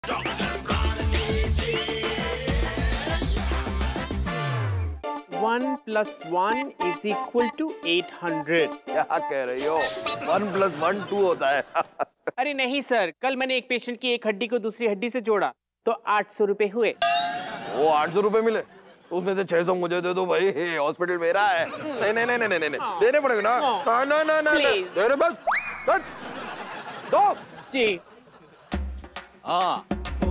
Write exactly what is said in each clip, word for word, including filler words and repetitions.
One plus one is equal to eight hundred. क्या कह रही हो? वन प्लस वन टू होता है। अरे नहीं सर, कल मैंने एक पेशेंट की एक हड्डी को दूसरी हड्डी से जोड़ा तो आठ सौ रुपए हुए। वो आठ सौ रुपए मिले? उसमें से छह सौ मुझे दे दो भाई, हॉस्पिटल मेरा है। नहीं नहीं नहीं नहीं नहीं नहीं देने पड़ेगा ना। ना ना ना ना दे रहे बस बस दो जी। हाँ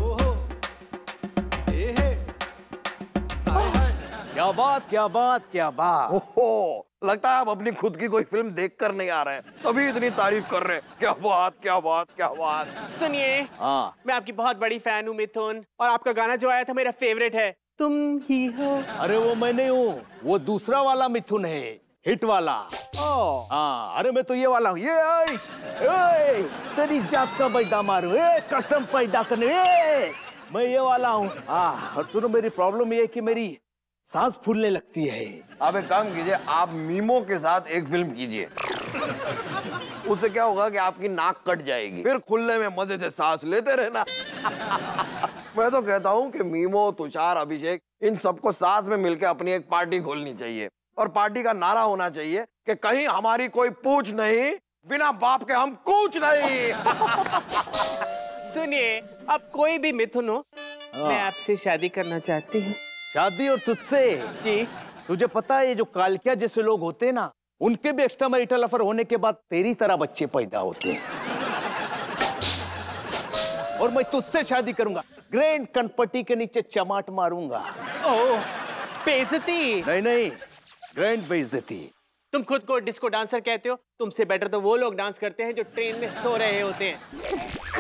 क्या बात क्या बात क्या बात। ओहो, लगता है आप अपनी खुद की कोई फिल्म देख कर नहीं आ रहे हैं, तभी इतनी तारीफ कर रहे हैं। क्या बात क्या बात क्या बात। सुनिए, हाँ मैं आपकी बहुत बड़ी फैन हूँ मिथुन, और आपका गाना जो आया था मेरा फेवरेट है, तुम ही हो। अरे वो मैं नहीं हूँ, वो दूसरा वाला मिथुन है, हिट वाला। ओह हाँ अरे मैं तो ये वाला हूँ। ये आई, ए, तेरी जात का बैठा मारू, ए, कसम पैदा करने, ए, मैं ये वाला हूँ। हाँ और सुनो, मेरी प्रॉब्लम ये है कि मेरी सांस फूलने लगती है। आप एक काम कीजिए, आप मीमो के साथ एक फिल्म कीजिए। उससे क्या होगा कि आपकी नाक कट जाएगी, फिर खुलने में मजे से सांस लेते रहना। मैं तो कहता हूँ कि मीमो, तुषार, अभिषेक, इन सबको साथ में मिलकर अपनी एक पार्टी खोलनी चाहिए, और पार्टी का नारा होना चाहिए कि कहीं हमारी कोई पूछ नहीं, बिना बाप के हम कूच नहीं। सुनिए, अब कोई भी मिथुन हो, मैं आपसे शादी करना चाहती हूँ। शादी और तुझसे? जी। तुझे पता है ये जो कालकिया जैसे लोग होते हैं ना, उनके भी एक्स्ट्रा मैरिटल अफेयर होने के बाद तेरी तरह बच्चे पैदा होते हैं। और मैं तुझसे शादी करूंगा, ग्रैंड कनपट्टी के नीचे चमाट मारूंगा। ओह, बेइज्जती? नहीं नहीं, ग्रैंड बेइज्जती। तुम खुद को डिस्को डांसर कहते हो, तुमसे बेटर तो वो लोग डांस करते हैं जो ट्रेन में सो रहे होते हैं।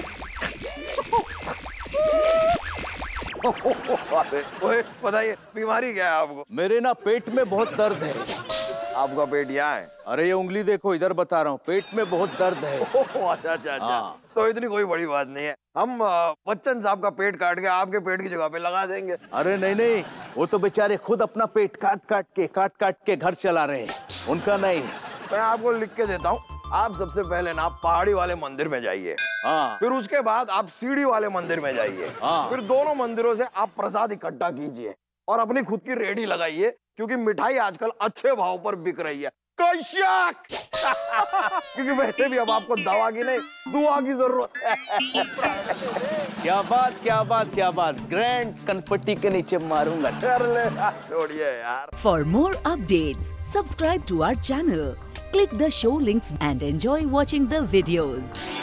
बताइए बीमारी क्या है आपको? मेरे ना पेट में बहुत दर्द है। आपका पेट यहाँ है? अरे ये उंगली देखो, इधर बता रहा हूँ, पेट में बहुत दर्द है। अच्छा अच्छा अच्छा। हाँ। तो इतनी कोई बड़ी बात नहीं है, हम बच्चन साहब का पेट काट के आपके पेट की जगह पे लगा देंगे। अरे नहीं नहीं, वो तो बेचारे खुद अपना पेट काट काट के काट काट के घर चला रहे हैं, उनका नहीं। मैं आपको लिख के देता हूँ, आप सबसे पहले ना पहाड़ी वाले मंदिर में जाइए। हाँ। फिर उसके बाद आप सीढ़ी वाले मंदिर में जाइए। हाँ। फिर दोनों मंदिरों से आप प्रसाद इकट्ठा कीजिए और अपनी खुद की रेडी लगाइए, क्योंकि मिठाई आजकल अच्छे भाव पर बिक रही है। क्योंकि वैसे भी अब आपको दवा की नहीं, दुआ की जरूरत है। क्या बात क्या बात क्या बात, ग्रैंड कनपट्टी के नीचे मारूंगा। कर ले, छोड़िए यार। For more updates subscribe to our channel, click the show links and enjoy watching the videos.